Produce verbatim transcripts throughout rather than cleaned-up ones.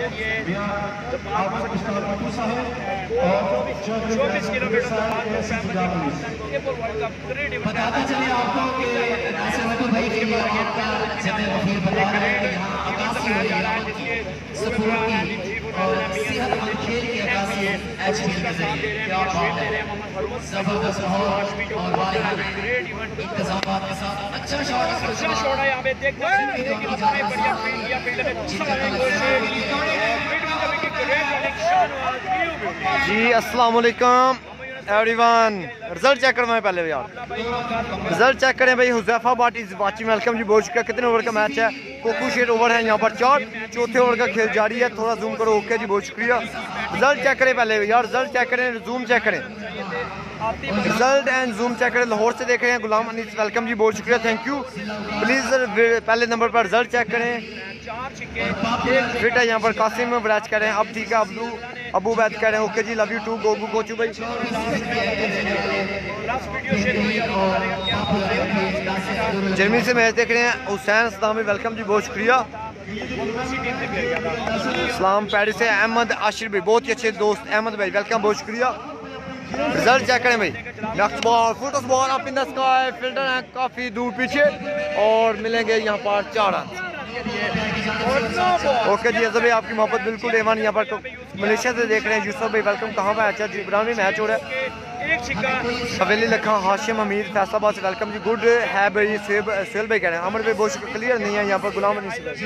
चौबीस किलोमीटर बताते चलिए आपको कि नासिर भाई के लिए आपका जब वकील बता रहे हैं कि यहाँ अकासी हो रही है सपोर्ट की और सेहत और खेल की अकासी एच पी एल के जरिए क्या बात है, जबरदस्त माहौल और इंतजामात के साथ अच्छा शॉट अच्छा शॉट है यहाँ पे देख सकते हैं कि कितने बढ़िया फील्ड किया फील्ड में जी अस्सलाम वालेकुम एवरीवन। रिजल्ट चेक करवाएं पहले यार, रिजल्ट चेक करें भाई। हुज़ैफा बाट इज वाचिंग, वेलकम जी। बहुत शुक्रिया। कितने ओवर का मैच है? कोकू शेर ओवर है यहाँ पर चार, चौथे ओवर का खेल जारी है। थोड़ा जूम करो। ओके जी, बहुत शुक्रिया। रिजल्ट चेक करें पहले यार, रिजल्ट चेक करें, जूम चेक करें, रिजल्ट एंड जूम चेक करें। लाहौर से देख रहे हैं गुलाम अनीस, वेलकम जी, बहुत शुक्रिया, थैंक यू। प्लीज़ पहले नंबर पर रिजल्ट चेक करें। फिट है यहाँ पर कासिम बराज करें। अब ठीक है, अब्दू अबू बैद कह रहे हैं ओके जी, love you too Gogu Kochu भाई। जर्मनी से मैच देख रहे हैं हुसैन सदामी, वेलकम जी, बहुत शुक्रिया। इस्लाम पेरिस से अहमद आशिर भाई, बहुत ही अच्छे दोस्त अहमद भाई, वेलकम, बहुत शुक्रिया। रिजल्ट चेक करें भाई। Next ball, foot ball up in the sky, fielder है काफी दूर पीछे और मिलेंगे यहाँ पर चार रन। ओके जी अजहर भाई, आपकी मोहब्बत बिल्कुल एवन। यहाँ पर मलेशिया से देख रहे हैं यूसुफ भाई, वेलकम। कहाँ मैच है? जिब्रान में मैच हो रहा है। हवेली लखा हाशिम हमीद फैसलाबाद से, वेलकम जी, गुड है भाई। सुहेल भाई कह रहे हैं अमर भाई बहुत शुक्रिया, क्लियर नहीं है यहाँ पर गुलाम नहीं से।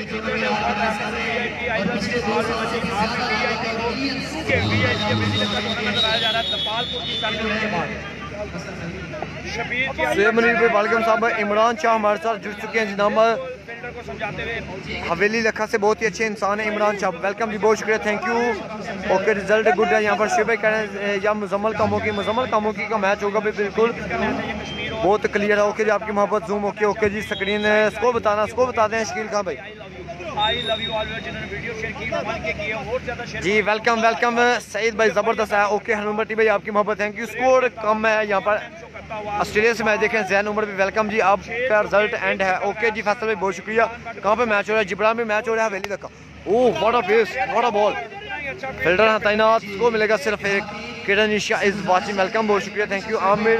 सुहेब मनीर भाई वेलकम साहब। इमरान शाह हमारे साथ जुड़ चुके हैं जनाब हवेली लखा से, बहुत ही अच्छे इंसान है इमरान शाह, वेलकम जी, बहुत शुक्रिया, thank you. Okay result good है यहाँ पर। शिव भाई कह रहे हैं या मुजम्मल कामोकी, मुजम्मल कामोकी का मैच होगा भाई, बिल्कुल बहुत क्लियर है। ओके जी, आपकी मोहब्बत जूम। ओके ओके जी, स्क्रीन स्कोर बताना, स्कोर बता दें शकील खान भाई। जी वेलकम वेलकम सईद भाई, जबरदस्त है। ओके हनुमती भाई, आपकी मोहब्बत, थैंक यू। स्कोर कम है यहाँ पर ऑस्ट्रेलिया से मैच देखें। जैन उमर भी वेलकम जी, आपका रिजल्ट एंड है। ओके जी फैसल भाई, बहुत शुक्रिया। कहाँ पे मैच हो रहा है? जिब्रान में मैच हो रहा है हवेली तक। Oh what a pace, what a ball. Fielder है तैनात, को मिलेगा सिर्फ एक। Kiran Nisha is watching, welcome, बहुत शुक्रिया, thank you. Aamir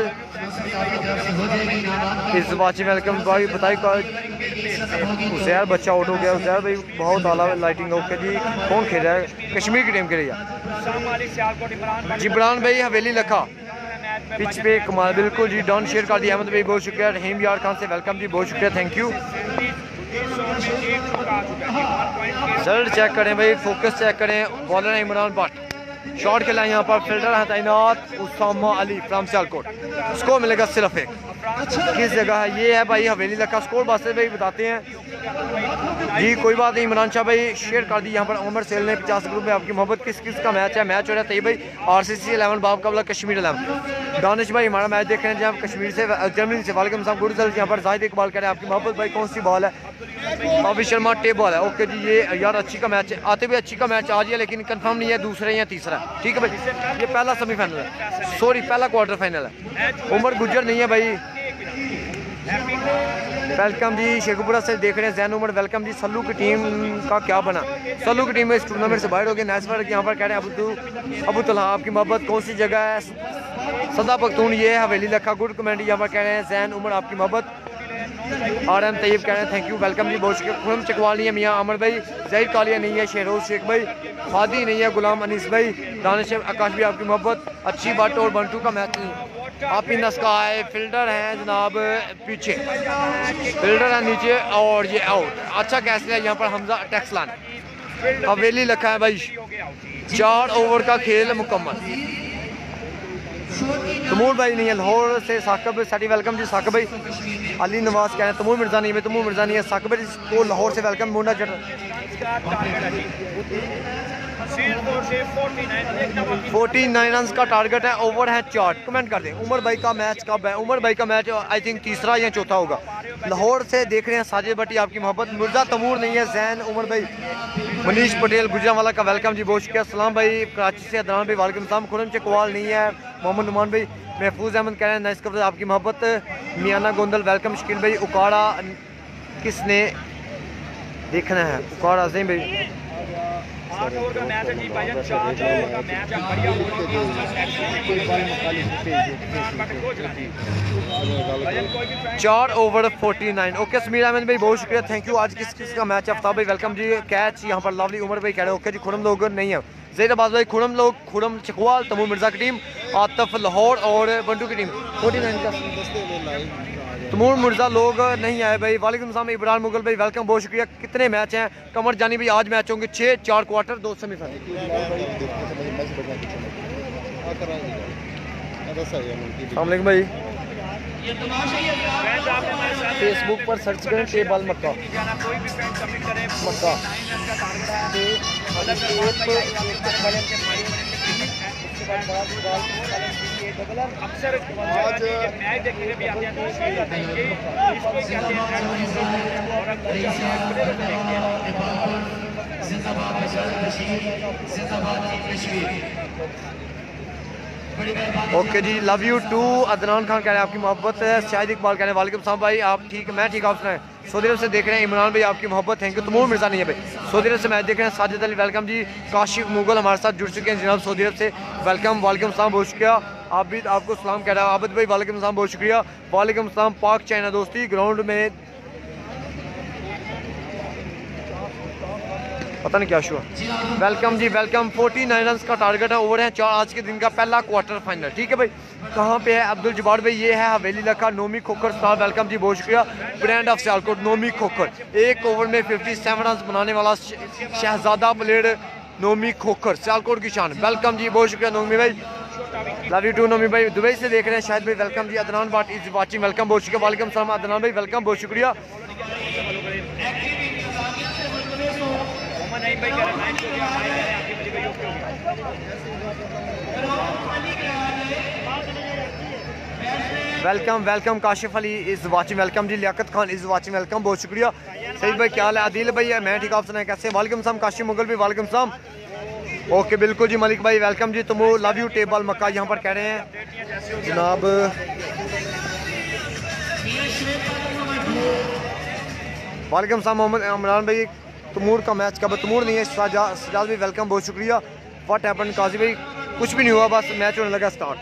is watching, welcome भाई। बताइए उजैर बच्चा आउट हो गया। उजैर भाई बहुत आला लाइटिंग। ओके जी, कौन खेल रहा है? कश्मीर की टीम खेल रही है। जिब्रान भाई हवेली लखा पिच पे कमाल, बिल्कुल जी। डॉन शेयर कर दिया अहमद भाई, बहुत शुक्रिया। रहीम यार खान से वेलकम जी, बहुत शुक्रिया, थैंक यू। रिजल्ट चेक करें भाई, फोकस चेक करें। बॉलर है इमरान भट्ट, शॉट खेला यहाँ पर। फील्डर है तैनात उसामा अली फ्रॉम सियालकोट। स्कोर मिलेगा सिर्फ एक। किस जगह है? ये है भाई हवेली लखा। स्कोर बासे भाई बताते हैं जी, कोई बात नहीं। इमरान शाह भाई शेयर कर दी यहाँ पर। उमर सेल ने पचास ग्रुप में, आपकी मोहब्बत। किस किस का मैच है? मैच हो रहा है तई भाई आर सी सी इलेवन बाब कबला कश्मीर इलेवन। दानिश भाई हमारा मैच देख रहे हैं जहाँ कश्मीर से, जर्मनी से, वालेकुम सलाम। गुड रिजल्ट यहाँ पर। जाहिद इकबाल कह रहे हैं आपकी मोहब्बत भाई, कौन सी बॉल है? अभी शर्मा टेप बॉल है। ओके जी, ये यार अच्छी का मैच है, आते भी अच्छी का मैच आ गया, लेकिन कंफर्म नहीं है दूसरा या तीसरा, ठीक है भाई। ये पहला सेमीफाइनल है, सॉरी पहला क्वार्टर फाइनल है। उमर गुजर नहीं है भाई, वेलकम जी। शेखुपुरा से देख रहे हैं जैन उमर, वेलकम जी। सल्लू की टीम का क्या बना? सल्लू की टीम में इस टूर्नामेंट से बाहर हो गई। नेसवर यहाँ पर कह रहे हैं अबू अबू तलहा, आपकी मोहब्बत। कौन सी जगह है? सदा पख्तून, ये है हवेली लखा। गुड कमेंट यहाँ पर कह रहे हैं जैन उमर, आपकी मोहब्बत। आर एम तैयब कह रहे हैं थैंक यू, वेलकम जी, बहुत शुक्रिया। खुरम चकवाल नहीं है मियाँ अमर भाई। जहीर कालिया नहीं है। शेरोज शेख भाई। फादी नहीं है। गुलाम अनीस भाई। दानिश आकाश भी, आपकी मोहब्बत। अच्छी बात और बंटू का मैच नहीं। आप इन स्काई फील्डर हैं जनाब पीछे, फील्डर है नीचे और ये आउट। अच्छा कैच है यहाँ पर हमजा टेक्सलान। हवेली लखा है भाई। चार ओवर का खेल मुकम्मल। तमूर भाई नहीं है। लाहौर से साकिब साडी, वेलकम जी। साकिब भाई अली नवाज कह रहे हैं तमूर मिर्जा नहीं है, तमूर मिर्जा नहीं है। साकिब भाई को लाहौर से वेलकम। मुंडा जट फोर्टी नाइन रन का टारगेट है। ओवर है चार। कमेंट कर दें उमर भाई का मैच कब है? उमर भाई का मैच आई थिंक तीसरा या चौथा होगा। लाहौर से देख रहे हैं साजिद भट्टी, आपकी मोहब्बत। मिर्जा तमूर नहीं है। जैन उमर भाई। मनीष पटेल गुजरावाला का वेलकम जी, बहुत शुक्रिया। सलाम भाई कराची से। अदनान भाई वालेकुम सलाम। खुरम चकवाल नहीं है। मोहम्मद नुमान भाई। महफूज अहमद कह रहे हैं नाइस कवर, आपकी मोहब्बत। मियाना गोंदल वेलकम। शकील भाई उकाड़ा किसने देखना है? उकाड़ा अजीम भाई आठ ओवर का मैच है जी भाईजान, चार ओवर का मैच है, बढ़िया चार over forty nine. Okay Sameer Ahmed भाई बहुत शुक्रिया, थैंक यू। आज किस किस का मैच है? आफ्ताब भाई वेलकम जी। कैच यहाँ पर लवली उमर भाई कह रहे हैं ओके जी। खुरम लोग नहीं है, जैदाबाद भाई खुरम लोग, खुरम चकवाल, तमूर मिर्जा की टीम, आतफ लाहौर और बंटू की टीम फोर्टी नाइन का। तमूर मिर्जा लोग नहीं आए भाई। वालेकुम सलाम इब्राहिम मुगल भाई वेलकम बहुत शुक्रिया। कितने मैच हैं? कमर जानी भाई आज मैच होंगे छः, चार क्वार्टर, दो सेमीफाइनल। भाई फेसबुक पर सर्च करें टेबल मक्का मक्का। अक्सर आज मैच देखने भी आते हैं तो इसको कहते हैं ओके जी love you too. Adnan Khan कह रहे हैं आपकी मोहब्बत है। शाहिद इकबाल कह रहे हैं वालेकुम सलाम भाई आप ठीक, मैं ठीक, आप सुनाएं। सऊदी अरब से देख रहे हैं इमरान भाई आपकी मोहब्बत, थैंक यू। तमूर मिर्जा नहीं है भाई, सऊदी अरब से मैच देख रहे हैं। साजिद अली वेलकम जी। काशिफ मुगल हमारे साथ जुड़ चुके हैं जनाब सऊदी अरब से, वेलकम। वालेकुम सलाम बहुत शुक्रिया। आप भी आपको सलाम कह रहा है आबिद भाई, वालेकुम सलाम बहुत शुक्रिया। वालेकुम सलाम। पाक चाइना दोस्ती ग्राउंड में पता नहीं क्या शुआ। वेलकम जी वेलकम। फोर्टी नाइन रन का टारगेट है, ओवर है चार, आज के दिन का पहला क्वार्टर फाइनल। ठीक है भाई, कहाँ पे है? अब्दुल जब्बार भाई ये है हवेली लखा। नोमी खोखर साहब वेलकम जी बहुत शुक्रिया। ब्रांड ऑफ सियालकोट नोमी खोखर, एक ओवर में फिफ्टी सेवन रन बनाने वाला शहजादा प्लेयर नोमी खोखर, सियालकोट की शान। वेलकम जी बहुत शुक्रिया नोमी भाई, लव यू टू नोमी भाई। दुबई से देख रहे हैं शायद भाई वेलकम जी। अदनान बाट इज वाचिंग वेलकम बहुत शुक्रिया। वालेकुम सलाम अदनान भाई वेलकम बहुत शुक्रिया। नहीं भाई कह रहे नाइन हो गया, हमारे कह रहे हैं आपकी बजी भाई ओके हो गया। Welcome welcome. Kashif Ali is watching welcome जी। Liaquat Khan is watching welcome बहुत शुक्रिया। सही भाई क्या हाल है? आदिल भाई है मैं ठीक, आप सुनाए कैसे? वालेकुम सलाम। काशिफ मुगल भी वालेकुम सलाम। ओके बिल्कुल जी। मलिक भाई वेलकम जी। तुम लव यू टेबल मक्का यहाँ पर कह रहे हैं जनाब। वालेकुम सलाम मोहम्मद इमरान भाई। तमूर का मैच कब? तमूर नहीं है, सजाद भाई वेलकम बहुत शुक्रिया। व्हाट हैपेंड काजी भाई? कुछ भी नहीं हुआ, बस मैच होने लगा स्टार्ट।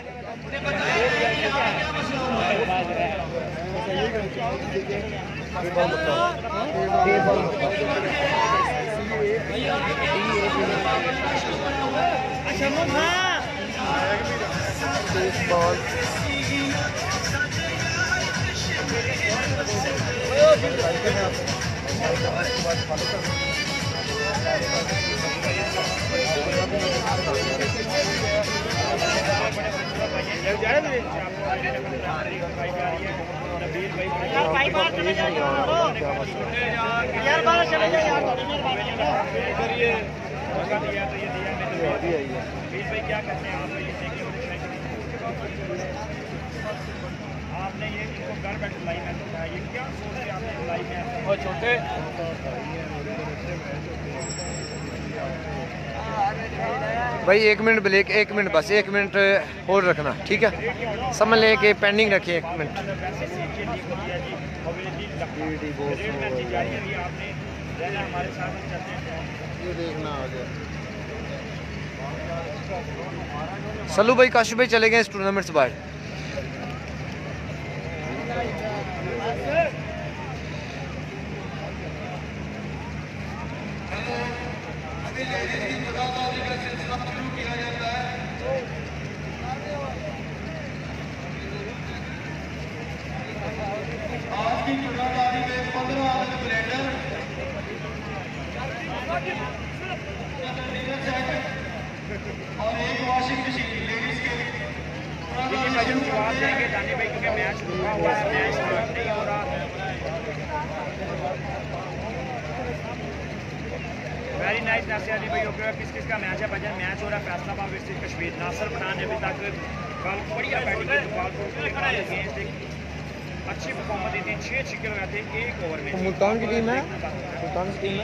यार बाहर चले जाए यार, थोड़ी मेहरबानी करिए। दिया तो ये दिया मैंने भाई क्या करते हैं आप? आपने ये इनको घर बैठे लाई में बताया, ये क्या सोच रहे आपने लाई में और छोटे भाई एक मिनट ब्रेक, एक मिनट बस, एक मिनट होल्ड रखना ठीक है। समझ लें कि पेंडिंग रखिए एक मिनट। सल्लू भाई काशिफ भाई चले गए इस टूर्नामेंट से बाहर। और एक वॉशिंग मशीन लेडीज के लिए जवाब देंगे जाने भाई, क्योंकि मैच रुका हुआ है, मैच स्टार्ट नहीं हो रहा। वेरी नाइस नासिर अली भाई ओके। किस किस का मैच है भजन? मैच हो रहा है फैसलाबाद वर्सेस कश्मीर। नासिर बनान ने अभी तक कल बढ़िया बैटिंग की, अच्छी परफॉर्मेंस दी थी, छः छक्के लगाए थे एक ओवर में। मुल्तान की टीम है, मुल्तान की टीम है।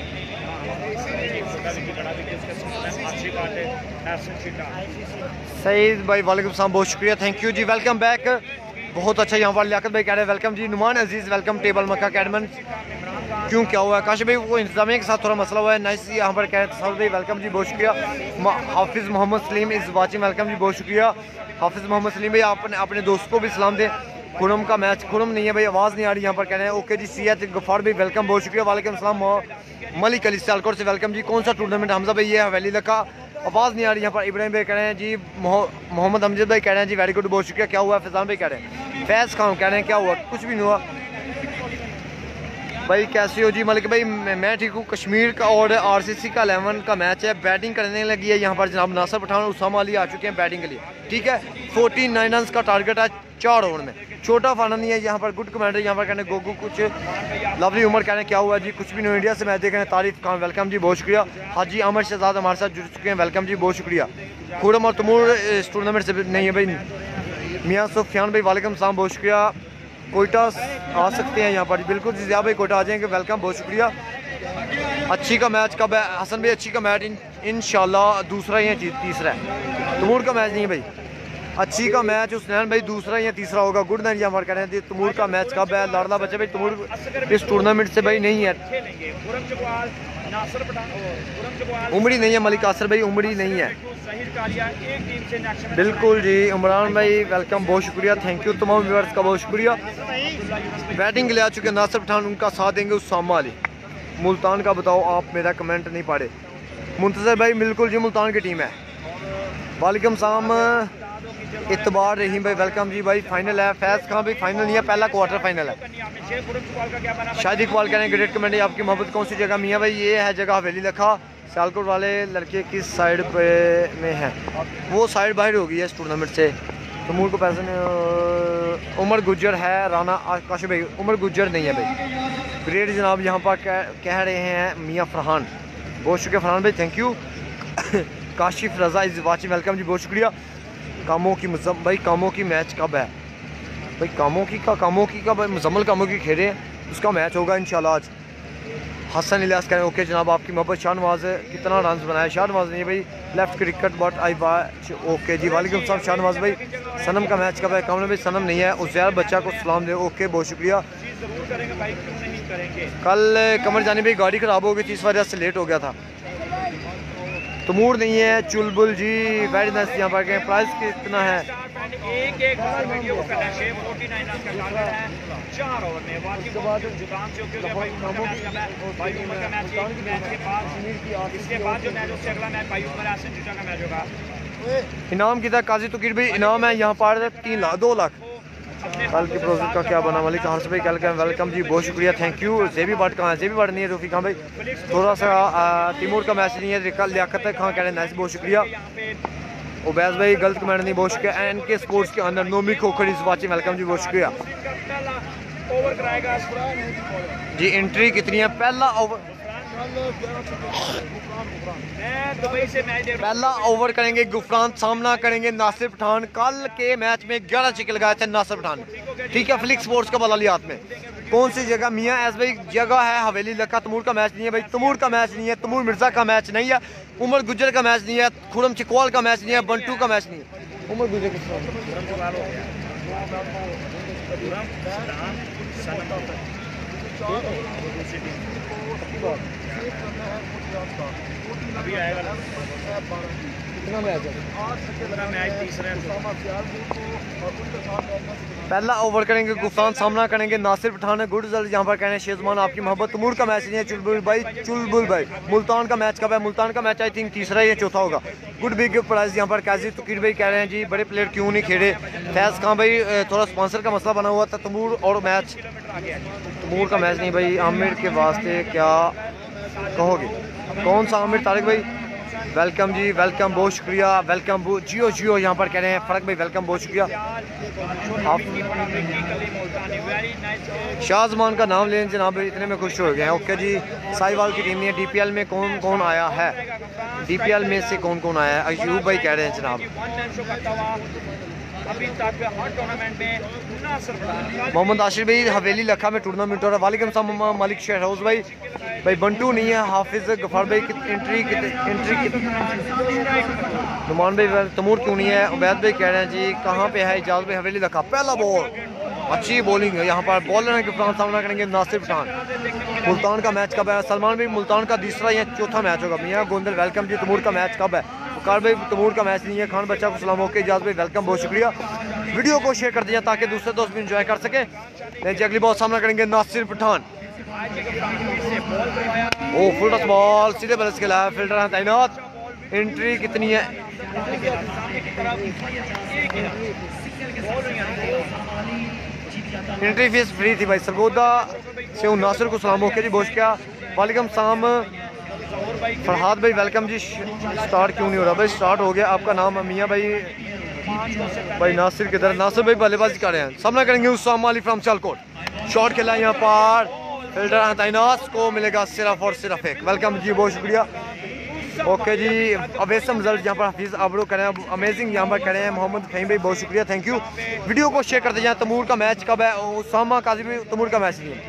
सईद भाई वालेकुम सलाम बहुत शुक्रिया, थैंक यू जी, वेलकम बैक। बहुत अच्छा यहाँ पर लियाकत भाई कह रहे हैं वेलकम जी। नुमान अजीज़ वेलकम टेबल मक्का कैडमन। क्यों क्या हुआ है? काशिफ भाई वो इंतजामिया के साथ थोड़ा मसला हुआ है। नाइस यहाँ पर कह रहे हैं भाई वेलकम जी, बहुत शुक्रिया। Hafiz Mohammad Saleem is watching, welcome जी, बहुत शुक्रिया। हाफिज़ मोहम्मद सलीम भाई आपने अपने दोस्त को भी सलाम दें। खुरम का मैच, खुरम नहीं है भाई, आवाज़ नहीं आ रही यहाँ पर कह रहे हैं। ओके जी, सियात गफ़ार भाई वेलकम, बहुत शुक्रिया। वालेकुम सलाम। मलिक अली सियालकोट से वेलकम जी। कौन सा टूर्नामेंट? हमजा भाई ये हवेली लका, आवाज़ नहीं आ रही यहाँ पर। इब्राहिम भाई कह रहे हैं जी, मोहम्मद अमजद भाई कह रहे हैं जी वेरी गुड, बहुत शुक्रिया। क्या हुआ? फैजान भाई कह रहे हैं, फैज़ खान कह रहे हैं क्या हुआ? कुछ भी नहीं हुआ भाई। कैसे हो जी? मलिक भाई मैं ठीक हूँ। कश्मीर का और आरसीसी का इलेवन का मैच है, बैटिंग करने लगी है यहाँ पर जनाब नासिर पठान और उसामा अली आ चुके हैं बैटिंग के लिए, ठीक है। फोर्टी नाइन रन का टारगेट है चार ओवर में, छोटा फाना नहीं है यहाँ पर। गुड कमेंटर यहाँ पर कहने गोगू कुछ लवली उमर कहने क्या हुआ जी? कुछ भी नहीं, इंडिया से मैच देख रहे हैं। तारीफ खान वेलकम जी, बहुत शुक्रिया। हाजी अमर शहजाद हमारे साथ जुड़ चुके हैं, वेलकम जी, बहुत शुक्रिया। खुरम और तमूर इस टूर्नामेंट से नहीं है भाई। मियाँ सुफियान भाई वालेकुम सलाम, बहुत शुक्रिया। कोयटा आ सकते हैं यहाँ पर? बिल्कुल जी ज़िया भाई कोयटा आ जाएंगे, वेलकम, बहुत शुक्रिया। अच्छी का मैच कब है? हसन भाई अच्छी का मैच इन इंशाल्लाह दूसरा या तीसरा है, तमूर का मैच नहीं है भाई। अच्छी का मैच हुसनैन भाई दूसरा या तीसरा होगा। गुड नाइट यहाँ पर कह रहे हैं तमूर का मैच कब है? लाडला बच्चे भाई तमूर इस टूर्नामेंट से भाई नहीं है, उमड़ी नहीं है। मलिक आसर भाई उमड़ी नहीं है, बिल्कुल जी। इमरान भाई वेलकम, बहुत शुक्रिया, थैंक यू। तमाम व्यूअर्स का बहुत शुक्रिया। बैटिंग के लिए आ चुके हैं नासिर पठान, उनका साथ देंगे उसामा अली। मुल्तान का बताओ, आप मेरा कमेंट नहीं पढ़े। मुंतज़र भाई बिल्कुल जी, मुल्तान की टीम है। वालेकुम सलाम इतबार रहीम भाई वेलकम जी। भाई फाइनल है, फैज़ खान भाई फाइनल नहीं है, पहला क्वार्टर फाइनल है। शादी इकबाल कह रहे हैं ग्रेट कमेंट, आपकी मोहब्बत कौन सी जगह? मियाँ भाई ये है जगह हवेली लखा। सियालकोट वाले लड़के किस साइड पे में है? वो साइड बाहर हो गई है इस टूर्नामेंट से। तमूर को पैसे ने उमर गुज्जर है, राना काशिफ भाई उमर गुज्जर नहीं है भाई। ग्रेट जनाब यहाँ पर कह, कह रहे हैं मियाँ फरहान, बहुत शुक्रिया फरहान भाई, thank you. Kashif Raza is watching, welcome जी, बहुत शुक्रिया। कामों की मुजम भाई कामों की मैच कब है भाई? कामों की का कामों की का भाई मुजम्मल कामों की खेले, उसका मैच होगा इंशाल्लाह आज। हसन इलियास करें ओके जनाब, आपकी मोहब्बत। शाहनवाज कितना रन बनाया? शाहनवाज नहीं भाई, left cricket but I watch okay जी, वालेकुम सलाम शाहनवाज भाई। सनम का मैच कब है? कामन भाई सनम नहीं है, उज़ैर बच्चा को सलाम दे, ओके बहुत शुक्रिया। कल कमर जानी भाई गाड़ी ख़राब हो गई थी, इस वजह से लेट हो गया था। तमूर नहीं है, चुलबुल जी वेरी नाइस यहाँ पर गए। प्राइस कितना है? एक एक वीडियो को करना है, फोर्टी नाइन रन का टारगेट है चार ओवर में। बाकी बाद जुकाम से होके भाई उमर का मैच का भाई उमर का मैच एक मैच के बाद इसके बाद जो मैच उससे अगला मैच भाई उमर हसन जुटा का मैच होगा। इनाम कितना? काजी तुकीर भाई इनाम है यहाँ पर तीन लाख दो लाख। कल के प्रोजेक्ट का क्या बना? मलिक हर्ष भाई कल का वेलकम जी, बहुत शुक्रिया, थैंक यू। जेबी बट कहाँ है? जेबी बट नहीं है, रफी खान भाई थोड़ा सा तिमूर का मैच नहीं है। लियाकत खान कह रहे हैं बहुत शुक्रिया। उबैस भाई गलत कमेंट नहीं, बहुत शुक्रिया। एन के स्पोर्ट्स के अंदर नोमी खोखर इस वाचिंग, वेलकम जी, बहुत शुक्रिया जी। एंट्री कितनी है? पहला ओवर पहला ओवर करेंगे गुफरान, सामना करेंगे नासिर पठान। कल के मैच में ग्यारह छक्के लगाए थे नासिर पठान, ठीक है। फ्लिक स्पोर्ट्स का बला लिया हाथ में। कौन सी जगह? मियाँ एस भाई जगह है हवेली लखा। तमूर का मैच नहीं है भाई, तमूर का मैच नहीं है, तमूर मिर्जा का मैच नहीं है, उमर गुज्जर का मैच नहीं है, खुरम चिकवाल का मैच नहीं है, बंटू का मैच नहीं है। उमर गुज्जर अभी आएगा ना कितना मैच है? मैच तीसरा पहला ओवर करेंगे गुफरान, सामना करेंगे नासिर पठान। गुड रिजल्ट यहाँ पर कहने शेजमान, आपकी मोहब्बत। तमूर का मैच नहीं है, चुलबुल भाई चुलबुल भाई। मुल्तान का मैच कब है? मुल्तान का मैच आई थिंक तीसरा या चौथा होगा। गुड बिग प्राइज यहाँ पर काजी तुकीर भाई कह रहे हैं जी बड़े प्लेयर क्यों नहीं खेले? फैज़ खान भाई थोड़ा स्पॉन्सर का मसला बना हुआ था। तमूर और मैच तमूर का मैच नहीं भाई। आमिर के वास्ते क्या कहोगे? कौन सा आमिर? तारिक भाई वेलकम जी, वेलकम, बहुत शुक्रिया, वेलकम। जियो जियो यहाँ पर कह रहे हैं फ़र्क भाई वेलकम, बहुत शुक्रिया। आप शाहजमान का नाम लें जनाब, इतने में खुश हो गए हैं। ओके जी। साहिवाल की टीम में डीपीएल में कौन कौन आया है? डीपीएल में से कौन कौन आया है? अयूब भाई कह रहे हैं जनाब। अभी तक हर टूर्नामेंट में मोहम्मद आशिर भाई हवेली लखा में टूर्नामेंट हो रहा है। वालेकुम सलाम मलिक शहरोज भाई। भाई बंटू नहीं है, हाफिज़ गफार भाई एंट्री एंट्री नुमान भाई तमूर क्यों नहीं है? उबैद भाई कह रहे हैं जी कहाँ पे है? इजाज़ भाई हवेली लखा। पहला बॉल अच्छी बॉलिंग है यहाँ पर। बॉलर के सामना करेंगे नासिर पठान। मुल्तान का मैच कब है? सलमान भाई मुल्तान का तीसरा या चौथा मैच होगा। मियाँ गोंदल वेलकम जी। तमूर का मैच कब है? कार भाई तमूर का मैच नहीं है। खान बच्चा को सलाम ओके। इजाज़ भाई वेलकम, बहुत शुक्रिया। वीडियो को शेयर कर दिया ताकि दूसरे दोस्त भी इंजॉय कर सके। जी अगली बॉल सामना करेंगे Nasir Pathan. Oh full touch ball सीधे बल्ले के लिए फील्डर है तैनात। एंट्री कितनी है? एंट्री फीस फ्री थी भाई। सरगोदा से नासिर को सलाम ओके जी, बहुत क्या वालेकुम सलाम। फरहाद भाई वेलकम जी। स्टार्ट क्यों नहीं हो रहा भाई? स्टार्ट हो गया। आपका नाम? मियाँ भाई। भाई नासिर किधर? नासिर भाई बल्लेबाजी कर रहे हैं। सामना करेंगे उसामा अली फ्रॉम सियालकोट। शॉट खेला यहाँ पर, फील्डर तैनात को मिलेगा सिर्फ और सिर्फ एक। वेलकम जी, बहुत शुक्रिया। ओके जी अवेसम रिजल्ट यहाँ पर हफीज़ आबरो करें। अमेजिंग यहाँ पर करें मोहम्मद फहीम भाई, बहुत शुक्रिया, थैंक यू। वीडियो को शेयर कर दीजिए। तमूर का मैच कब है? उसामा काजी भाई तमूर का मैच नहीं है।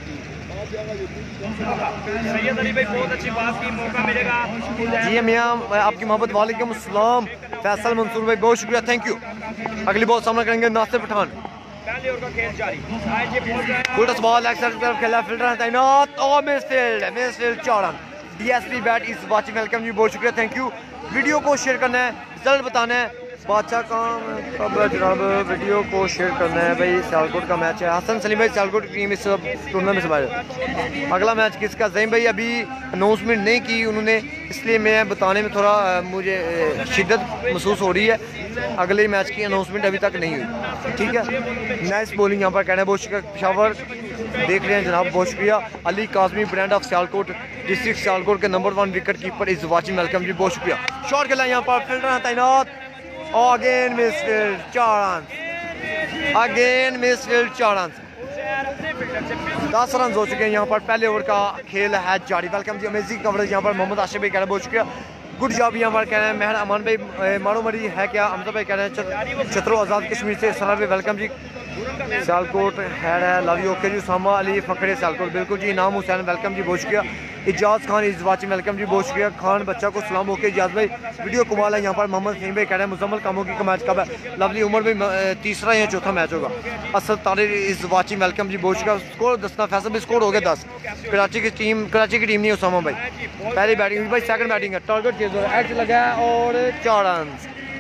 सैयद अली भाई बहुत अच्छी बात की, मौका मिलेगा जी मियाँ आपकी मोहब्बत। वालेकुम अस्सलाम फैसल मंसूर भाई, बहुत शुक्रिया, थैंक यू। अगली बॉल सामना करेंगे नासिर पठान। पहले ओवर का खेल जारी। आज ये बॉल है full touch ball leg side की तरफ खेला, फील्डर है तैनात और मिसफील्ड मिसफील्ड चार run. DSP Butt is watching welcome जी, बहुत शुक्रिया, थैंक यू। वीडियो को शेयर करना है, रिजल्ट बताना है। बादशाह काम कब है जनाब? वीडियो को शेयर करना है भाई। सियालकोट का मैच है। हसन सलीम भाई सियालकोट की टीम इस टूर्नामेंट से बाहर। अगला मैच किसका? जहीम भाई अभी अनाउंसमेंट नहीं की उन्होंने, इसलिए मैं बताने में थोड़ा मुझे शिद्दत महसूस हो रही है। अगले मैच की अनाउंसमेंट अभी तक नहीं हुई, ठीक है। नाइस बॉलिंग यहाँ पर कहना है, बहुत शुक्रिया। पेशावर देख रहे हैं जनाब, बहुत शुक्रिया। Ali Kazmi brand of Sialkot district Sialkot के number one wicket keeper is watching welcome जी, बहुत शुक्रिया। शॉट खेला यहाँ पर, फील्डर है तैनात और अगेन मिसफील्ड चार रन। अगेन मिसफील्ड चार रन। दस रन हो चुके हैं यहाँ पर। पहले ओवर का खेल है जारी। वेलकम जी, अमेजिंग कवरेज यहाँ पर मोहम्मद आशिफ भाई कह रहे हैं, बहुत शुक्रिया, गुड जॉब यहाँ पर कह रहे हैं। मेहर अमान भाई मारो मरी है क्या? हमजा भाई कह रहे हैं छतरो आज़ाद कश्मीर से। सना भाई वेलकम जी। सियालकोट हैड है, लव यू, ओके जी। उसामा अली फकरे सियालकोट, बिल्कुल जी। इनाम हुसैन वेलकम जी, बहुत शुक्रिया। Ijaz Khan is watching welcome जी, बहुत शुक्रिया। खान बच्चा को सलाम ओके। इजाज़ भाई वीडियो कमाल है यहाँ पर। मोहम्मद फहीम भाई कह रहे हैं मुजम्मल कामोगी का मैच कब है? लवली उमर भाई तीसरा या चौथा मैच होगा। Asad Tarir is watching welcome जी, बहुत शुक्रिया। स्कोर दसना फैसल भाई, स्कोर हो गया दस। कराची की टीम कराची की टीम नहीं उसामा भाई। पहली बैटिंग भाई, सेकंड बैटिंग है। टारगेट चेज हो रहा है, एज लगा है और चार रन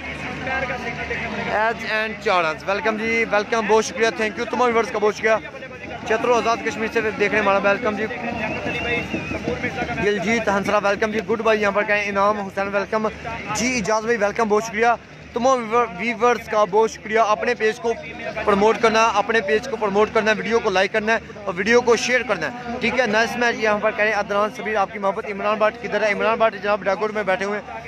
एज एंड चार रन। वेलकम जी वेलकम, बहुत शुक्रिया, थैंक यू। तमाम व्यूअर्स का बहुत शुक्रिया। छतरो आज़ाद कश्मीर से देखने हमारा वेलकम जी। दिलजीत हंसरा वेलकम जी। गुड बाई यहाँ पर कहें। इनाम हुसैन वेलकम जी। इजाज़ भाई वेलकम, बहुत शुक्रिया। तमाम व्यूअर्स का बहुत शुक्रिया। अपने पेज को प्रमोट करना अपने पेज को प्रमोट करना है, वीडियो को लाइक करना है और वीडियो को शेयर करना है, ठीक है। नाइस मैच यहाँ पर करें। अदनान सबीर आपकी मोहब्बत। इमरान भट्ट किधर है? इमरान भट्ट जनाब डाकोट में बैठे हुए हैं।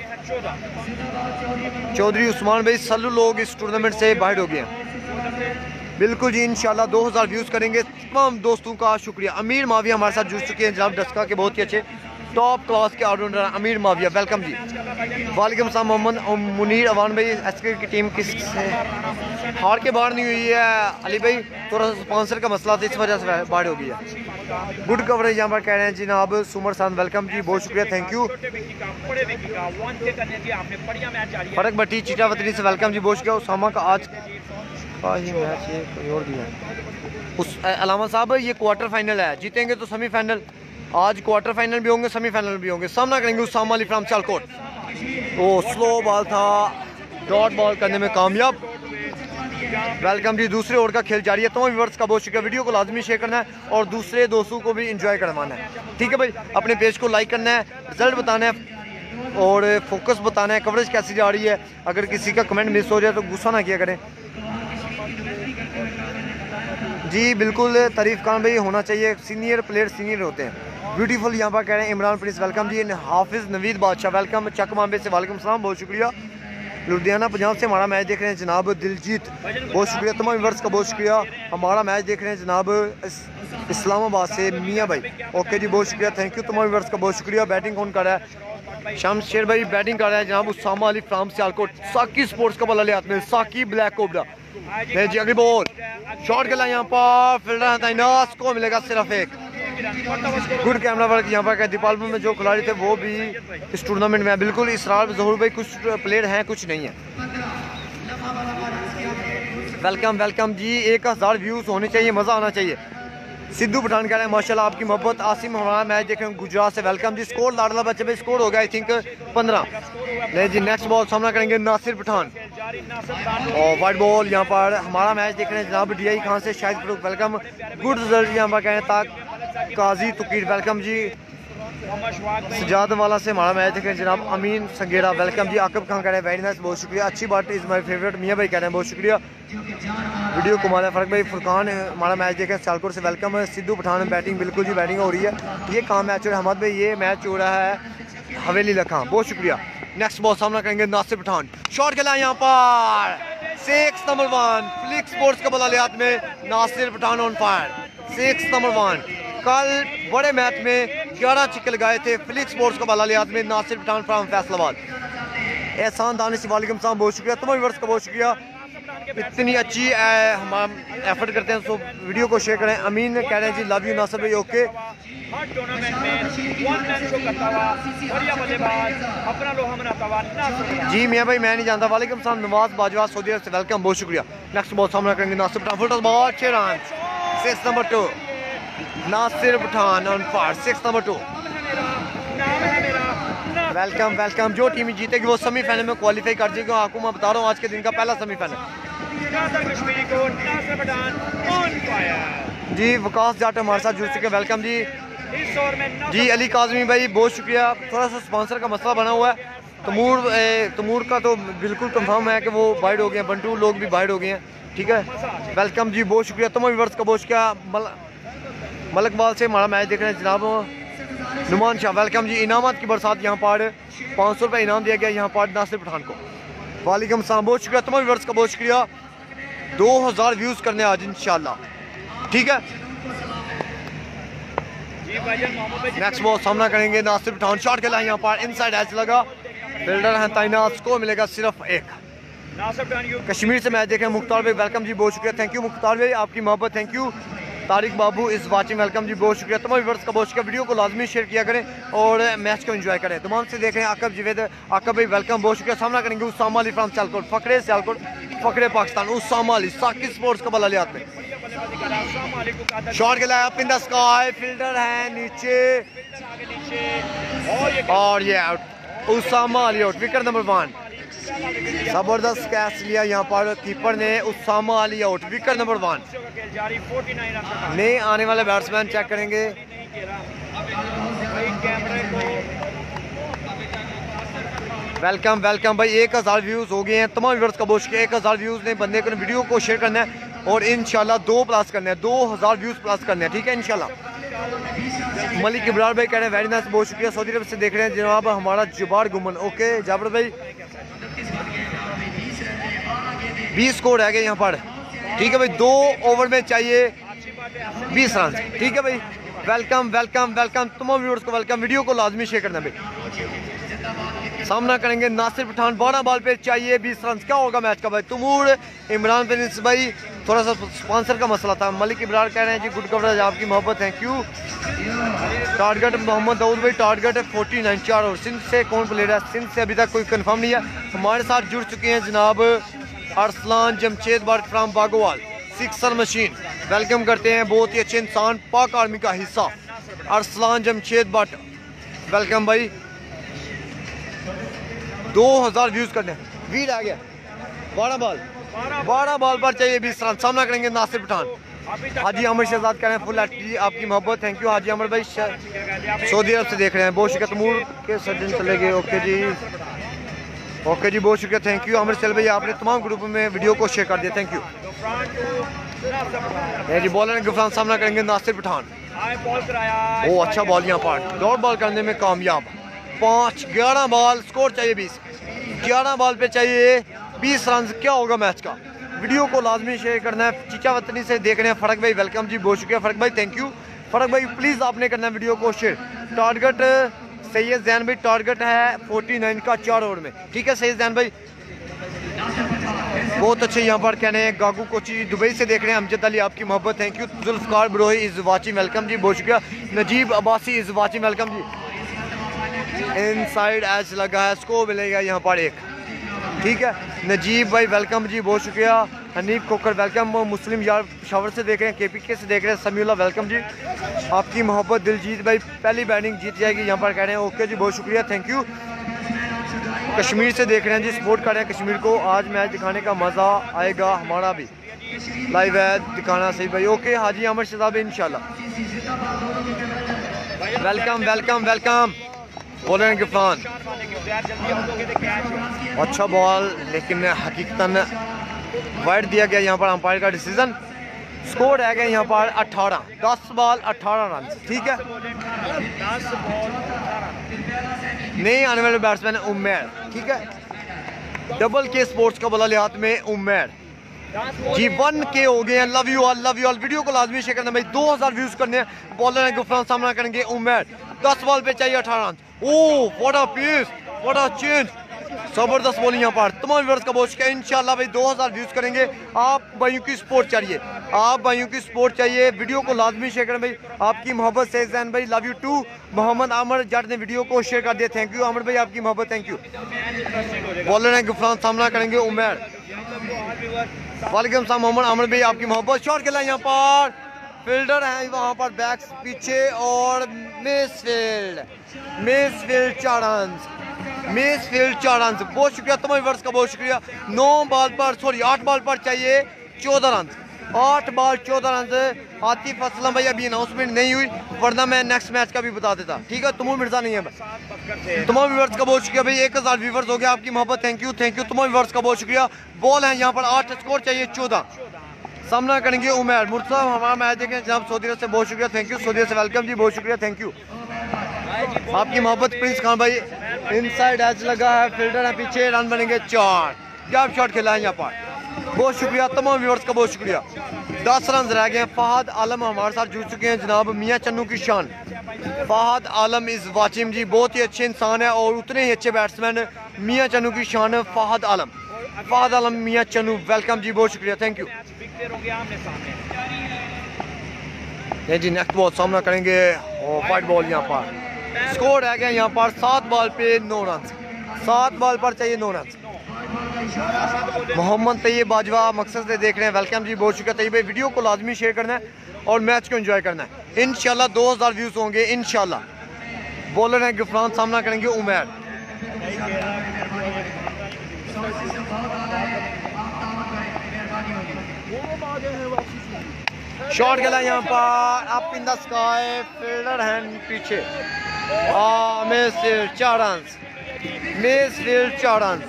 चौधरी उस्मान भाई सल्लू लोग इस टूर्नामेंट से बाहर हो गए हैं, बिल्कुल जी। इंशाल्लाह दो हज़ार व्यूज़ करेंगे। तमाम दोस्तों का शुक्रिया। अमीर माविया हमारे साथ जुड़ चुके हैं जनाब डस्का के, बहुत ही अच्छे टॉप क्लास के ऑलराउंडर अमीर माविया, वेलकम जी। वालेकुम सलाम मोहम्मद मुनीर अवान भाई। एसके की टीम किस से हार के बाहर नहीं हुई है? अली भाई थोड़ा सा स्पॉन्सर का मसला था, इस वजह से बाहर हो गई है। गुड कवरेज यहाँ पर कह रहे हैं जनाब सुमर सान, वेलकम जी, बहुत शुक्रिया, थैंक यू। फर्क भट्टी चीटावतनी से वेलकम जी, बहुत शुक्रिया। उसामा का आज का ही मैच ये कोई और दिया उस अलामा साहब, ये क्वार्टर फाइनल है, जीतेंगे तो सेमीफाइनल। आज क्वार्टर फाइनल भी होंगे, सेमीफाइनल भी होंगे। सामना करेंगे Usama Ali from Sialkot. Oh slow ball था, डॉट बॉल करने में कामयाब। वेलकम जी। दूसरे ओवर का खेल जारी है। तमाम व्यूअर्स का बहुत शुक्रिया। वीडियो को लाजमी शेयर करना है और दूसरे दोस्तों को भी एंजॉय करवाना है, ठीक है भाई। अपने पेज को लाइक करना है, रिजल्ट बताना है और फोकस बताना है, कवरेज कैसी जा रही है। अगर किसी का कमेंट मिस हो जाए तो गुस्सा ना किया करें जी। बिल्कुल तारीफ खान भाई होना चाहिए, सीनियर प्लेयर सीनियर होते हैं। ब्यूटीफुल यहाँ पर कह रहे हैं इमरान प्रिंस, वेलकम जी। हाफिज़ नवीद बादशाह वेलकम। चक मामबे से वालेकुम सलाम, बहुत शुक्रिया। लुधियाना पंजाब से हमारा मैच देख रहे हैं जनाब दिलजीत, बहुत शुक्रिया। तमाम व्यूअर्स का बहुत शुक्रिया। हमारा मैच देख रहे हैं जनाब इस्लामाबाद से मियाँ भाई, ओके जी, बहुत शुक्रिया, थैंक यू। तमाम व्यूअर्स का बहुत शुक्रिया। बैटिंग कौन कर रहा है? शमशेर भाई बैटिंग कर रहा है जनाब उसामा अली फ्रॉम सियालकोट। साकी स्पोर्ट्स का बल्ला ले हाथ में, साकी ब्लैक कोबरा। जी अगली बॉल शॉट खेला यहाँ पर, फील्डर तैनात को मिलेगा सिर्फ एक। गुड कैमरा वर्क यहाँ पर। दीपालपुर में जो खिलाड़ी थे वो भी इस टूर्नामेंट में है, बिल्कुल। इसरार जहूर भाई कुछ प्लेयर हैं कुछ नहीं है। वेलकम वेलकम जी। एक हज़ार व्यूज़ होने चाहिए, मज़ा आना चाहिए। सिद्धू पठान कह रहे हैं माशाल्लाह आपकी मोहब्बत। आसिम हमारा मैच देख रहे हैं गुजरात से, वेलकम जी। स्कोर लाडला बच्चे भाई स्कोर हो गया आई थिंक पंद्रह। नहीं जी, नेक्स्ट बॉल सामना करेंगे नासिर पठान और वाइट बॉल यहाँ पर हमारा मैच देख रहे हैं जनाब डी आई खान से Shahid Farooq, welcome. Good result यहाँ पर कह रहे हैं ताक काजी तुकीर, वेलकम जी। सजाद वाला से हमारा मैच देख रहे हैं जनाब अमीन संगेड़ा, वेलकम जी। आकब खान कह रहे हैं वेरी नाइस, बहुत शुक्रिया। अच्छी बात इज़ माई फेवरेट, मियाँ भाई कह रहे हैं बहुत शुक्रिया। वीडियो कमाल है फ़र्क भाई। फुरकान हमारा मैच देख रहे हैं सियालकोट से, वेलकम है। सिद्धू पठान बैटिंग, बिल्कुल जी बैटिंग हो रही है। ये कहाँ मैच हो रहा है हमद भाई? ये मैच हो रहा है हवेली लखा, बहुत शुक्रिया। नेक्स्ट बॉल सामना करेंगे नासिर पठान, शॉट खेला यहाँ पर six number one. Flick sports के बलालियात में Nasir Pathan on fire, six number one. कल बड़े मैच में ग्यारह छक्के लगाए थे फ्लिक स्पोर्ट्स के बलालियात में नासिर पठान फ्राम फैसलाबाद। एहसान दानिश वालेकुम सलाम, बहुत शुक्रिया। तमाम व्यूअर्स का बहुत शुक्रिया, इतनी अच्छी हम एफर्ट करते हैं। सो वीडियो को शेयर करें। अमीन कह रहे हैं जी लव यू नासिर भाई, ओके। हर टूर्नामेंट में वन मैन शो करता हुआ बढ़िया बल्लेबाज अपना लोहा मनाता हुआ नासिर। जी मियाँ भाई मैं नहीं जानता, वालेकुम सलाम। नवाज बाजवा सऊदी अरब से, वेलकम, बहुत शुक्रिया। नेक्स्ट बॉल सामना करेंगे नासिर पठान, फुल बॉल छह run, six number two. Nasir Pathan on fire, six number two. Welcome welcome. जो टीम जीतेगी वो सेमीफाइनल में क्वालिफाई कर जाएगी। आपको मैं बता रहा हूँ आज के दिन का पहला सेमीफाइनल जी। विकास जाट हमारे साथ जुड़ चुके, वेलकम जी। जी अली काजमी भाई बहुत शुक्रिया। थोड़ा सा स्पॉन्सर का मसला बना हुआ है। तमूर तमूर का तो बिल्कुल कंफर्म है कि वो बाइड हो गए हैं, बंटू लोग भी बाइड हो गए हैं, ठीक है। वेलकम जी, बहुत शुक्रिया। तमाम व्यूअर्स का बहुत शुक्रिया। मल, मलकबाल से हमारा मैच देख रहे हैं जनाब नुमान शाह, वेलकम जी। इनामत की बरसात यहाँ पर पाँच सौ रुपये इनाम दिया गया यहाँ पर नासिर पठान को, वालेकुम सलाम, बहुत शुक्रिया। तमाम व्यूअर्स का बहुत शुक्रिया। दो हज़ार व्यूज़ करने आज इंशाल्लाह, ठीक है। नेक्स्ट बॉल सामना करेंगे नासिर पठान, शॉट खेला यहाँ पर इनसाइड एज लगा, फील्डर है तैनात, स्कोर मिलेगा सिर्फ एक। कश्मीर से मैच देखें मुख्तार भाई, वेलकम जी, बहुत शुक्रिया। थैंक यू मुख्तार भाई, आपकी मोहब्बत, थैंक यू। तारिक बाबू इस वाचिंग, वेलकम जी, बहुत शुक्रिया। तमाम व्यूअर्स का बहुत शुक्रिया। वीडियो को लाजमी शेयर किया करें और मैच को एंजॉय करें। तमाम से देख रहे हैं आकब जवेद, आकब भाई वेलकम, बहुत शुक्रिया। सामना करेंगे उसामा अली फ्राम सियालकोट, फकरे सियालकोट, फकरे पाकिस्तान, उसामा अली साकिब स्पोर्ट्स का बलालियात में शॉट खेला up in the sky, fielder है नीचे और ये out. Usama Ali out, wicket number one. जबरदस्त कैच लिया यहाँ पर कीपर ने, Usama Ali out, wicket number one. नए आने वाले बैट्समैन चेक करेंगे। वेलकम वेलकम भाई, एक हज़ार व्यूज़ हो गए हैं। तमाम व्यूअर्स का बहुत शुक्रिया। एक हज़ार व्यूज़ ने बंदे को वीडियो को शेयर करना है और इंशाल्लाह दो प्लस करना है, दो हज़ार व्यूज़ प्लस करने हैं, ठीक है इंशाल्लाह। मलिक इब्रार भाई कह रहे हैं वेरी नाइस, बहुत शुक्रिया। सऊदी अरब से देख रहे हैं जनाब हमारा जुबार गुमन, ओके जाबर भाई। बीस स्कोर रह गए यहाँ पर, ठीक है भाई। दो ओवर में चाहिए बीस रन, ठीक है भाई। वेलकम वेलकम वेलकम तमाम व्यूअर्स को वेलकम। वीडियो को लाजमी शेयर करना भाई। सामना करेंगे नासिर पठान, बारह बॉल पे चाहिए बीस रन। क्या होगा मैच का भाई? तमूर इमरान प्रिंस भाई, थोड़ा सा स्पॉन्सर का मसला था। मलिक इब्रार कह रहे हैं जी गुड कवरेज, आपकी मोहब्बत, thank you. Target Mohammad Dawood भाई, टारगेट है फोर्टी नाइन चार। और सिंध से कौन प्लेयर है? सिंध से अभी तक कोई कंफर्म नहीं है। हमारे साथ जुड़ चुके हैं जनाब Arsalan Jamshed Butt from Bagowal, sixer machine, welcome करते हैं। बहुत ही अच्छे इंसान, पाक आर्मी का हिस्सा अरसलान जमशेद बट, वेलकम भाई। दो हज़ार व्यूज़ करने, वीड आ गया। बारह बॉल बारह बॉल पर चाहिए बीस रन। सामना करेंगे नासिर पठान। हाजी अमर शहजाद कह रहे हैं फुल एच, आपकी मोहब्बत, थैंक यू। हाजी अमर भाई सऊदी अरब से देख रहे हैं, बहुत शुक्रिया। तमूर के सज्जन चले गए, ओके जी, ओके जी, बहुत शुक्रिया, थैंक यू। अमर चल भाई आपने तमाम ग्रुप में वीडियो को शेयर कर दिया, थैंक यू। जी बॉलर गफरान, सामना करेंगे नासिर पठान। ओ अच्छा बॉल यहाँ पर, डॉट बॉल करने में कामयाब। पाँच ग्यारह बॉल, स्कोर चाहिए बीस, ग्यारह बॉल पे चाहिए बीस रन। क्या होगा मैच का? वीडियो को लाजमी शेयर करना है। चीचा वतनी से देख रहे हैं फ़र्क भाई, वेलकम जी, बहुत शुक्रिया फ़र्क भाई, थैंक यू। फ़र्क भाई प्लीज़ आपने करना है वीडियो को शेयर। टारगेट सैयद जैन भाई, टारगेट है फोर्टी नाइन का चार ओवर में, ठीक है सैयद जैन भाई, बहुत अच्छे। यहाँ पर कहने हैं गागू कोची दुबई से देख रहे हैं अमजद अली, आपकी मोहब्बत, thank you. Zulfiqar Brohi is watching, welcome जी, बहुत शुक्रिया। Najeeb Abbasi is watching, welcome जी। इनसाइड एज लगा है, स्कोर मिलेगा यहाँ पर एक, ठीक है। नजीब भाई वेलकम जी, बहुत शुक्रिया। हनीफ खोकर वेलकम, मुस्लिम यार शावर से देख रहे हैं, केपीके से देख रहे हैं, समीउल्लाह वेलकम जी। आपकी मोहब्बत दिलजीत भाई पहली बैटिंग जीत जाएगी यहाँ पर कह रहे हैं, ओके जी बहुत शुक्रिया, थैंक यू। कश्मीर से देख रहे हैं जी, सपोर्ट कर रहे हैं कश्मीर को, आज मैच दिखाने का मज़ा आएगा हमारा भी, लाइव है दिखाना सही भाई, ओके हाजी अमर शहजाद इंशाल्लाह। वेलकम वेलकम वेलकम बोल रहे हैं गिफान, अच्छा बॉल लेकिन हकीकतन वाइड दिया गया यहाँ पर अंपायर का डिसीजन। स्कोर है गया यहाँ पर अठारह, दस बॉल अठारह रन, ठीक है। नए आने वाले बैट्समैन उमेर, ठीक है। डबल के स्पोर्ट्स का बला लिहात में उमेर जी, वन के हो गए हैं, love you all love you all. Video को लाजमी शेयर करना भाई, दो हज़ार व्यूज करने हैं। बॉलर है गुफरान सामना करेंगे उमेर, दस बॉल पे चाहिए अठारह रन। Oh what a piece, what a change, जबरदस्त बॉलिंग यहाँ पर। तमाम व्यूअर्स का बहुत शुक्रिया, इंशाल्लाह भाई दो हज़ार व्यूज करेंगे। आप भाइयों की सपोर्ट चाहिए, आप भाइयों की सपोर्ट चाहिए। वीडियो को लाजमी शेयर करें भाई, आपकी मोहब्बत से जैन भाई लव यू टू। मोहम्मद आमर जट ने वीडियो को शेयर कर दिया, थैंक यू आमर भाई, आपकी मोहब्बत, थैंक यू। बॉलर है गुफरान सामना करेंगे उमेर, वालेकुम सलाम मोहम्मद आमर भाई, आपकी मोहब्बत। शॉट खेला यहाँ पर, फील्डर है वहाँ पर बैक पीछे और मिस फील्ड, मिस फील्ड चार रन, मिस फील्ड चार रन। बहुत शुक्रिया तमाम व्यूअर्स का, बहुत शुक्रिया। नौ बॉल पर सॉरी आठ बॉल पर चाहिए चौदह रन, आठ बॉल चौदह रन। आतिफ असलम भाई अभी अनाउंसमेंट नहीं हुई, वरना मैं नेक्स्ट मैच का भी बता देता, ठीक है। तुमो मिर्जा नहीं है। तमाम व्यूअर्स का बहुत शुक्रिया भाई, एक हज़ार व्यूअर्स हो गया, आपकी मोहब्बत, थैंक यू थैंक यू। तमाम व्यूअर्स का बहुत शुक्रिया। बॉल है यहाँ पर आठ, स्कोर चाहिए चौदह, सामना करेंगे उमेर। मुर्तज़ा हमारा मैच देखें जनाब सऊदी अरब से, बहुत शुक्रिया, थैंक यू। सऊदी अरब से वेलकम जी, बहुत शुक्रिया, थैंक यू। आपकी मोहब्बत प्रिंस खान भाई, इनसाइड एज लगा है, फील्डर है पीछे, रन बनेंगे चार। गैप शॉट खेला है यहाँ पर, बहुत शुक्रिया तमाम व्यूअर्स का, बहुत शुक्रिया। दस रन रह गए हैं। फहद आलम हमारे साथ जुड़ चुके हैं जनाब, मियाँ चन्नू की शान। फहद आलम इज़ वाचिंग जी, बहुत ही अच्छे इंसान है और उतने ही अच्छे बैट्समैन, मियाँ चन्नू की शान फहद आलम। फहद आलम मियाँ चन्नू वेलकम जी, बहुत शुक्रिया, थैंक यू। नहीं जी, नेक्स्ट बॉल सामना करेंगे और वाइट बॉल यहाँ पर। स्कोर रह गया यहाँ पर सात बॉल पे नौ रन, सात बॉल पर चाहिए नौ रन। मोहम्मद तैयब बाजवा मकसद से देख रहे हैं, वेलकम जी, बहुत शुक्रिया तैयब भाई। वीडियो को लाजमी शेयर करना है और मैच को एंजॉय करना है, इंशाल्लाह दो हज़ार व्यूज होंगे इंशाल्लाह। बॉलर हैं गिफरान, सामना करेंगे उमेर। शॉट खेला यहाँ पर, up in the sky, fielder हैं पीछे, आ मिस फील्ड चार रन, मिस फील्ड चार रन।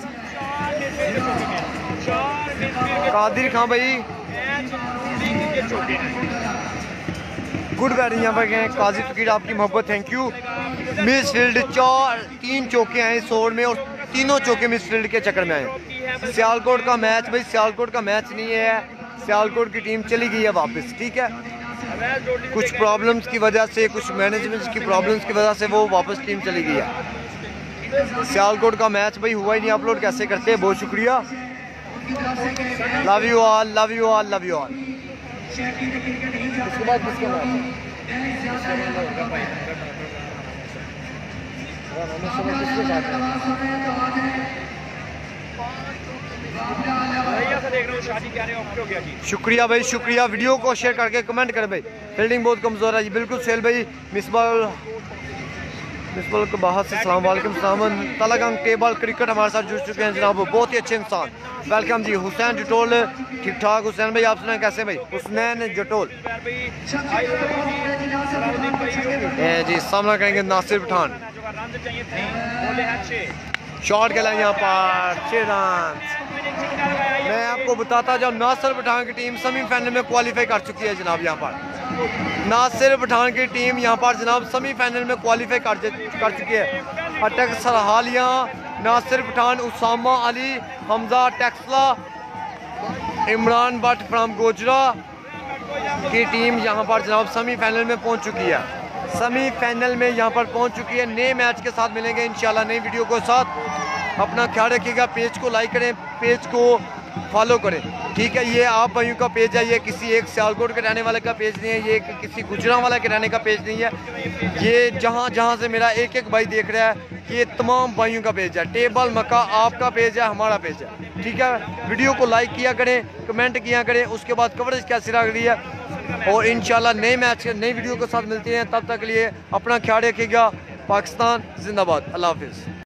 कादिर खान भाई गुड बैटिंग यहाँ पर गए, काजी फकीर आपकी मोहब्बत, थैंक यू। मिस फील्ड चार, तीन चौके आए इस ओवर में और तीनों चौके मिस फील्ड के चक्कर में आए। सियालकोट का मैच भाई, सियालकोट का मैच नहीं है, सियालकोट की टीम चली गई है वापस, ठीक है। कुछ प्रॉब्लम्स की वजह से, कुछ मैनेजमेंट की प्रॉब्लम्स की वजह से वो वापस टीम चली गई है। सियालकोट का मैच भाई हुआ ही नहीं, अपलोड कैसे करते हैं, बहुत शुक्रिया। Love you all love you all love you all. इसके बाद किसका मैच शुक्रिया भाई, शुक्रिया। वीडियो को शेयर करके कमेंट करें भाई। फील्डिंग बहुत कमज़ोर है जी, बिल्कुल सेल भाई। मिसबाल मिसबाल को बाहर से सलाम वालेकुम सलाम। तलागंग टेबल क्रिकेट हमारे साथ जुड़ चुके हैं जनाब, बहुत ही अच्छे इंसान, वेलकम जी। हुसैन जटोल, ठीक ठाक हुसैन भाई, आप सुनाए कैसे भाई? हुसैन जटोल जी, सामना करेंगे नासिर पठान। शॉट खेला यहाँ पर, छह रन। मैं आपको बताता जब नासिर पठान की टीम सेमीफाइनल में क्वालिफाई कर चुकी है जनाब, यहाँ पर नासिर पठान की टीम यहाँ पर जनाब सेमीफाइनल में क्वालिफाई कर कर चुकी है। अटक सरहालिया, नासिर पठान, उसामा अली, हमजा टेक्सला, इमरान भट्ट फ्राम गोजरा की टीम यहाँ पर जनाब सेमीफाइनल में पहुँच चुकी है। सेमीफाइनल में यहाँ पर पहुँच चुकी है। नए मैच के साथ मिलेंगे इंशाल्लाह, नई वीडियो के साथ। अपना ख्याल रखिएगा, पेज को लाइक करें, पेज को फॉलो करें। ठीक है, ये आप भाइयों का पेज है, ये किसी एक सियालकोट के रहने वाले का पेज नहीं है, ये किसी गुजरांवाला के रहने का पेज नहीं है। ये जहाँ जहाँ से मेरा एक एक भाई देख रहा है, ये तमाम भाइयों का पेज है। टेबल मक्का आपका पेज है, हमारा पेज है। ठीक है, वीडियो को लाइक किया करें, कमेंट किया करें, उसके बाद कवरेज कैसी लग रही है, और इंशाल्लाह नए मैच नई वीडियो के साथ मिलते हैं। तब तक के लिए अपना ख्याल रखिएगा। पाकिस्तान जिंदाबाद। अल्लाह हाफिज़।